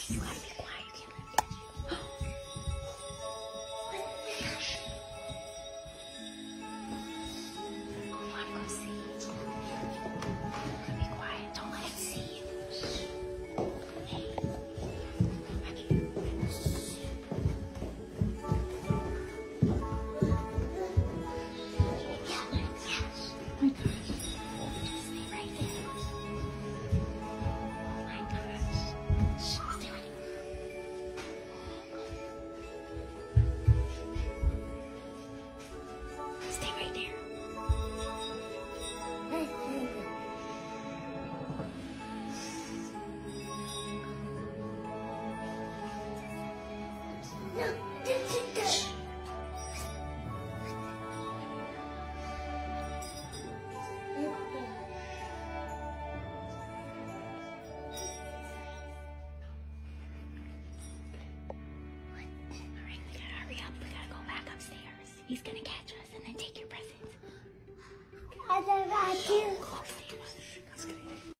You gotta be quiet. You can't let him catch you. Oh, you wanna go see? Be quiet. Don't let him see you. Hey. Oh my gosh. Just stay right there. Oh my gosh. Shh, stay right there. Stay right there. Alright, we gotta hurry up. We gotta go back upstairs. He's gonna catch us and then take your presents. I don't like you. Go upstairs.